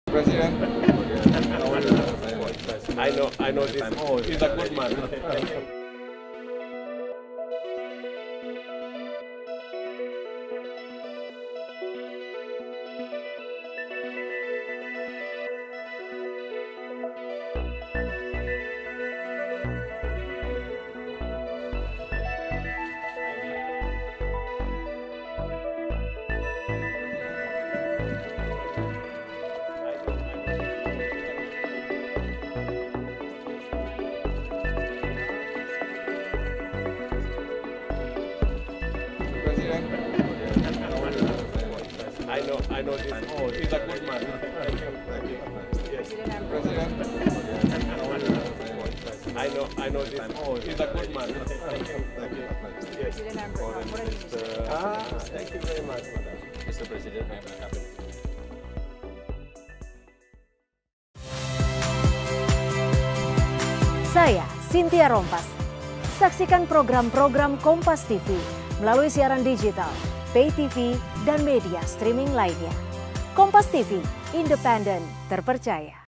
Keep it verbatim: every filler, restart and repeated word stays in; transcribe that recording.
Presiden. I know, I know this. Oh, he's a good man. I know, I know this. Oh, he's a good man. Yes. Presiden. I know, I know this. Oh, he's a good man. Yes. Ah, thank you very much, Madam. Mister President, I am happy. Saya Cynthia Rompas. Saksikan program-program Kompas T V melalui siaran digital, pay T V, dan media streaming lainnya. Kompas T V, independen, terpercaya.